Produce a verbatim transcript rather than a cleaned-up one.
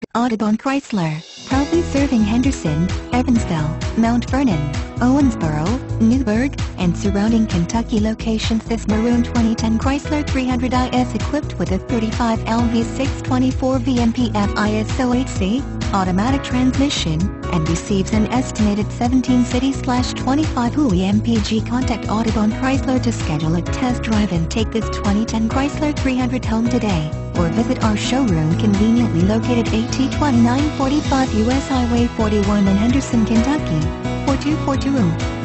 Audubon Chrysler, proudly serving Henderson, Evansville, Mount Vernon, Owensboro, Newburgh, and surrounding Kentucky locations. This maroon twenty ten Chrysler three hundred i is equipped with a thirty-five L V six twenty-four V M P F I S O H C, automatic transmission, and receives an estimated seventeen city twenty-five W I M P G. Contact Audubon Chrysler to schedule a test drive and take this twenty ten Chrysler three hundred home today, or visit our showroom conveniently located at twenty-nine forty-five U S Highway forty-one in Henderson, Kentucky, four two four two zero.